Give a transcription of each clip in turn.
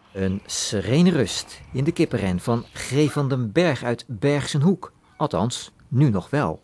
Een serene rust in de kippenren van G. van den Berg uit Bergsenhoek. Althans, nu nog wel.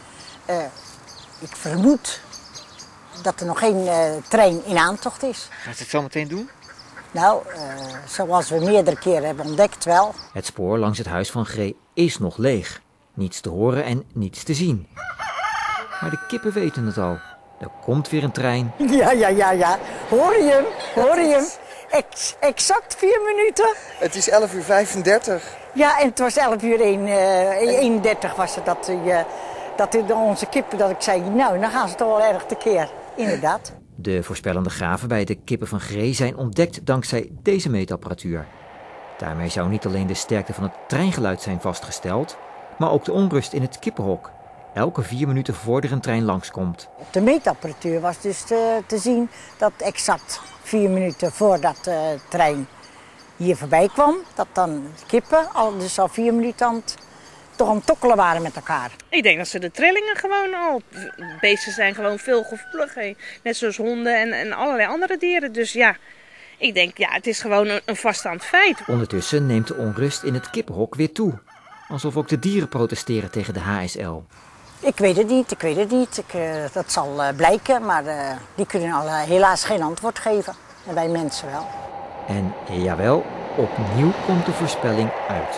Ik vermoed dat er nog geen trein in aantocht is. Gaat ze het zo meteen doen? Nou, zoals we meerdere keren hebben ontdekt wel. Het spoor langs het huis van G. is nog leeg. Niets te horen en niets te zien. Maar de kippen weten het al. Er komt weer een trein. Ja. Hoor je hem? Exact 4 minuten. Het is 11:35. Ja, en het was 11:31 was het dat onze kippen, dat ik zei, nou, dan gaan ze toch wel erg tekeer. Inderdaad. De voorspellende gaven bij de kippen van G zijn ontdekt dankzij deze meetapparatuur. Daarmee zou niet alleen de sterkte van het treingeluid zijn vastgesteld, maar ook de onrust in het kippenhok. Elke 4 minuten voor er een trein langskomt. Op de meetapparatuur was dus te zien dat exact 4 minuten voordat de trein hier voorbij kwam, dat dan de kippen dus al 4 minuten toch aan het tokkelen waren met elkaar. Ik denk dat ze de trillingen gewoon al... Beesten zijn gewoon veel gevoelig. Net zoals honden en allerlei andere dieren. Dus ja, ik denk, ja, het is gewoon een vaststaand feit. Ondertussen neemt de onrust in het kippenhok weer toe. Alsof ook de dieren protesteren tegen de HSL. Ik weet het niet. Dat zal blijken, maar die kunnen al helaas geen antwoord geven. En wij mensen wel. En jawel, opnieuw komt de voorspelling uit.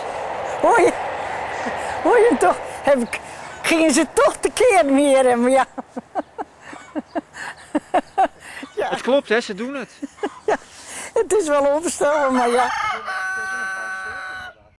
Hoor je hem toch? Gingen ze toch tekeer meer? Maar ja. Het klopt, hè? Ze doen het. Ja, het is wel onvoorstelbaar, maar ja.